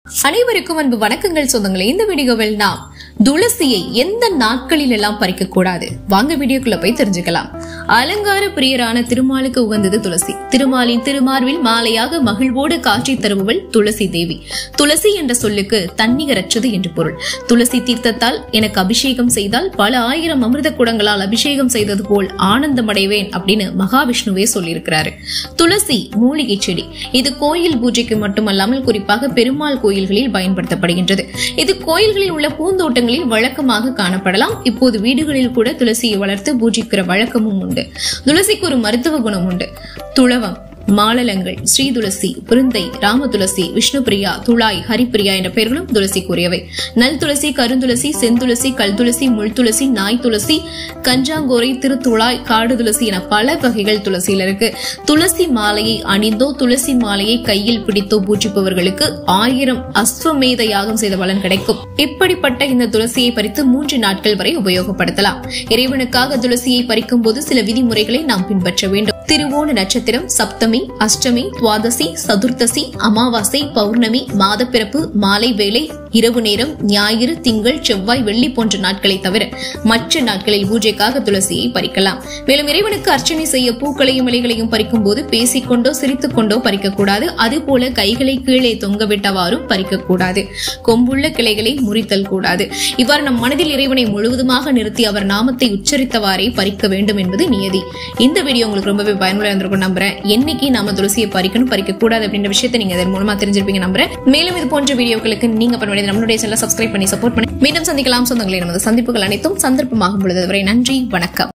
அனைவருக்கும் அன்பு வணக்கங்கள் சொந்தங்களே. இந்த வீடியோவில் நாம் துளசியை எந்த நாட்களில் எல்லாம் பறிக்க கூடாது, வாங்க வீடியோக்குள்ள போய் தெரிஞ்சுக்கலாம். அலங்கார பிரியரான திருமாலுக்கு உகந்தது துளசி. திருமாலின் திருமார்பில் மாலையாக மகிழ்வோடு காட்சி தருபவள் துளசி தேவி. துளசி என்ற சொல்லுக்கு தன்னிகரற்றது என்று பொருள். துளசி தீர்த்தத்தால் எனக்கு அபிஷேகம் செய்தால் பல ஆயிரம் அமிர்த குடங்களால் அபிஷேகம் செய்தது போல் ஆனந்தம் அடைவேன் அப்படின்னு மகாவிஷ்ணுவே சொல்லியிருக்கிறாரு. துளசி மூலிகை செடி. இது கோயில் பூஜைக்கு மட்டுமல்லாமல் குறிப்பாக பெருமாள் கோயில்களில் பயன்படுத்தப்படுகின்றது. இது கோயில்களில் உள்ள பூந்தோட்டங்களில் வழக்கமாக காணப்படலாம். இப்போது வீடுகளில் கூட துளசியை வளர்த்து பூஜிக்கிற வழக்கமும் உண்டு. துளசிக்கு ஒரு மருத்துவ குணம் உண்டு. துளவம், மாலலங்கள், ஸ்ரீ துளசி, பிருந்தை, ராம துளசி, விஷ்ணு பிரியா, துளாய், ஹரிப்பிரியா என்ற பெயர்களும் துளசிக்குரியவை. நல் துளசி, கருந்துளசி, செந்துளசி, கல் துளசி, முள் துளசி, நாய் துளசி, கஞ்சாங்கோரை, திருத்துளாய், காடு துளசி என பல வகைகள் துளசியில் இருக்கு. துளசி மாலையை அணிந்தோ துளசி மாலையை கையில் பிடித்தோ பூஜிப்பவர்களுக்கு 1000 அஸ்வமேத யாகம் செய்த பலன் கிடைக்கும். இப்படிப்பட்ட இந்த துளசியை பறித்து 3 நாட்கள் வரை உபயோகப்படுத்தலாம். இறைவனுக்காக துளசியை பறிக்கும் போது சில விதிமுறைகளை நாம் பின்பற்ற வேண்டும். திருவோண நட்சத்திரம், சப்தமி, அஷ்டமி, துவாதசி, சதுர்த்தசி, அமாவாசை, பௌர்ணமி, மாதப்பிறப்பு, மாலை வேளை, இரவு நேரம், ஞாயிறு, திங்கள், செவ்வாய், வெள்ளி போன்ற நாட்களை தவிர மற்ற நாட்களில் பூஜைக்காக துளசியை பறிக்கலாம். மேலும் இறைவனுக்கு அர்ச்சனை செய்ய பூக்களையும் இலைகளையும் பறிக்கும் போது பேசிக்கொண்டோ சிரித்துக் கொண்டோ பறிக்கக்கூடாது. அதுபோல கைகளை கீழே தொங்கவிட்டவாறும் பறிக்கக்கூடாது. கொம்புள்ள கிளைகளை முறித்தல் கூடாது. இவ்வாறு நம் மனதில் இறைவனை முழுவதுமாக நிறுத்தி அவர் நாமத்தை உச்சரித்தவாறே பறிக்க வேண்டும் என்பது நியதி. இந்த வீடியோ உங்களுக்கு ரொம்பவே பயனுள்ள இருந்திருக்கும் நம்புறேன். என்னைக்கு நாம துளசியை பறிக்கணும் பறிக்க கூடாது அப்படின்ற விஷயத்தை நீங்க இதன் மூலமா தெரிஞ்சிருப்பீங்க நம்புறேன். மேலும் இது போன்ற வீடியோக்களுக்கு நீங்க பண்ண வேண்டியது நம்மளுடைய சேனலை சப்ஸ்கிரைப் பண்ணி சப்போர்ட் பண்ணி மீண்டும் சந்திக்கலாம் சொந்தங்களே. நமது சந்திப்புகள் அனைத்தும் சந்தர்ப்பமாகும் பொழுது வரை நன்றி, வணக்கம்.